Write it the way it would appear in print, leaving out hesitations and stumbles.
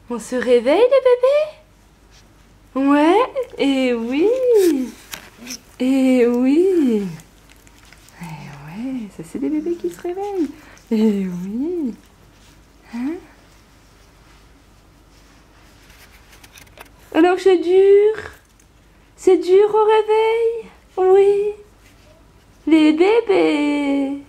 On se réveille les bébés? Ouais, et oui. Et oui. Et ouais, ça c'est des bébés qui se réveillent. Et oui. Hein? Alors c'est dur. C'est dur au réveil? Oui. Les bébés.